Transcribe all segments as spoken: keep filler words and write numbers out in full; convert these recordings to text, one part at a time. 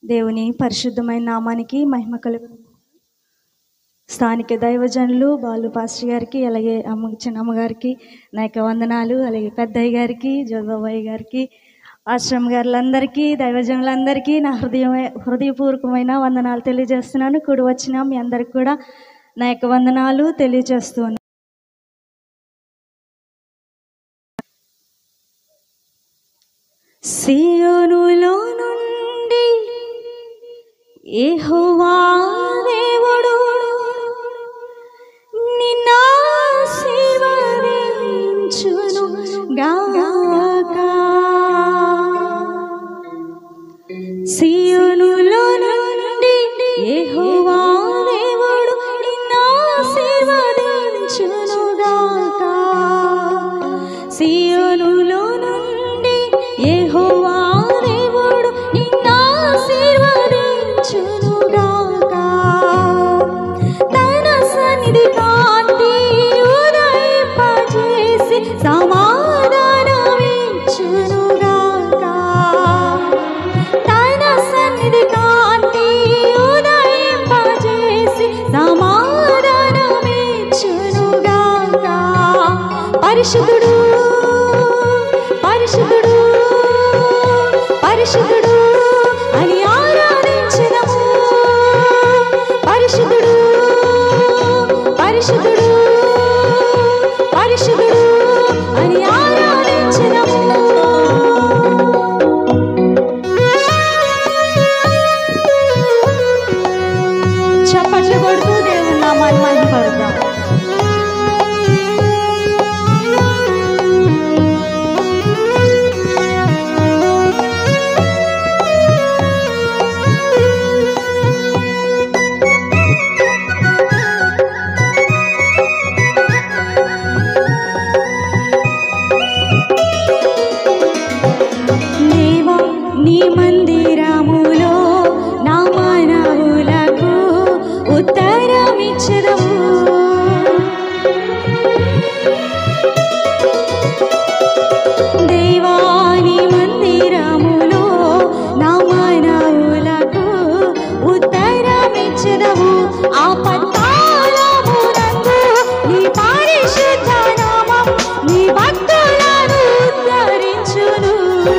దేవుని పరిశుద్ధమైన నామానికి మహిమ కలుగును. స్థానిక దైవజనులు బాలు పాస్టర్ గారికి, అలాగే అమ్మ చిన్నమ్మగారికి నా యొక్క వందనాలు. అలాగే పెద్దయ్య గారికి, జోదబాబాయ్ గారికి, ఆశ్రమ గారులందరికీ, దైవజనులందరికీ నా హృదయ హృదయపూర్వకమైన వందనాలు తెలియజేస్తున్నాను. కూడి వచ్చిన మీ అందరికి కూడా నా యొక్క వందనాలు తెలియజేస్తున్నాను. సీయోనులో నుండి యెహోవా దేవుడు నిన్ను ఆశీర్వదించును గాక. సీయోనులో నుండి యెహోవా దేవుడు నిన్ను ఆశీర్వదించును గాక. సీయోనులో నుండి యెహోవా దేవుడు నిన్ను ఆశీర్వదించును గాక. తన సన్నిధి కాంతి ఉదయింపజేసి సమాధానమిచ్చును గాక. తన సన్నిధి కాంతి ఉదయింపజేసి సమాధానమిచ్చును గాక. పరిశుద్ధుడు పరిశుద్ధుడు పరిశుద్ధుడు అని ఆరాధించెదము. పరిశుద్ధుడు పరిశుద్ధుడు పరిశుద్ధుడు అని ఆరాధించెదము. చప్పట్లు కొడుతూ దేవుని నామాన్ని మహిమపరుద్దాం. నీ మందిరములో నా మనవులకు ఉత్తరమిచ్చెదము. దేవా నీ మందిరములో నా మనవులకు ఉత్తరమిచ్చెదము. ఆపత్కాలమునందు నీ పరిశుద్ధ నామం నీ భక్తులను ఉద్ధరించును.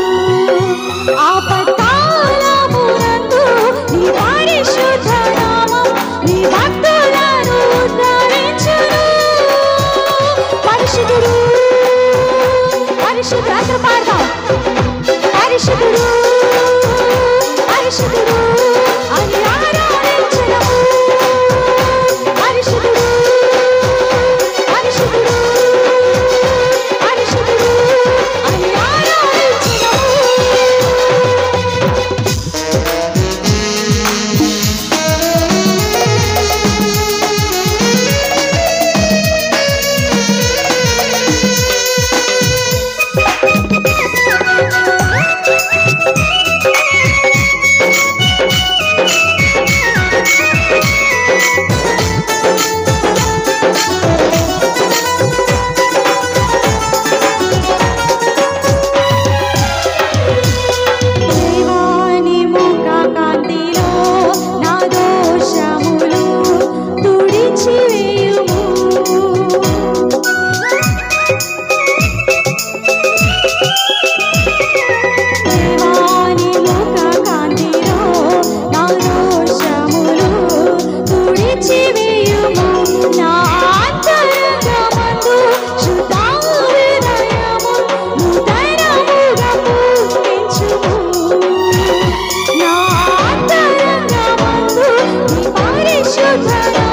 ఆపత్కాలమునందు నీ పరిశుద్ధ నామం నీ భక్తులను ఉద్ధరించును. పరిశుద్ధుడు పరిశుద్ధుడు అందరూ పాడదాం. పరిశుద్ధుడు పరిశుద్ధుడు అని ఆరాధించెదము. పరిశుద్ధుడు పరిశుద్ధుడు పరిశుద్ధుడు అని ఆరాధించెదము. దేవాని ముఖ కాంతిలో నా దోషములు తుడిచివేయుము. దేవాని ముఖ కాంతిలో నా దోషములు తుడిచివేయుము. నా అంతరంగమందు శుద్ధ హృదయము నూతనముగా పుట్టించుము. నా అంతరంగమందు నీ పరిశుద్ధ